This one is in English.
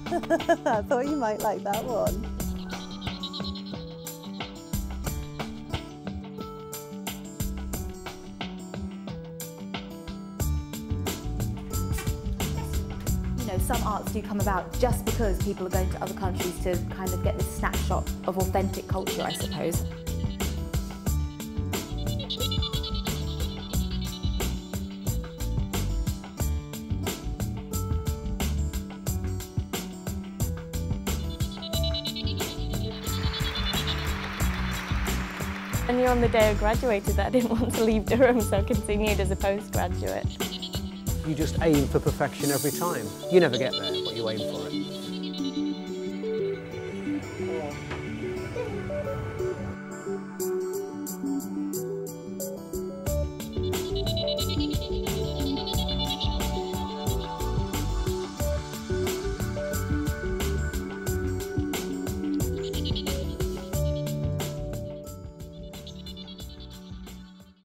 I thought you might like that one. Some arts do come about just because people are going to other countries to kind of get this snapshot of authentic culture, I suppose. I knew on the day I graduated that I didn't want to leave Durham, so I continued as a postgraduate. You just aim for perfection every time. You never get there, but you aim for it.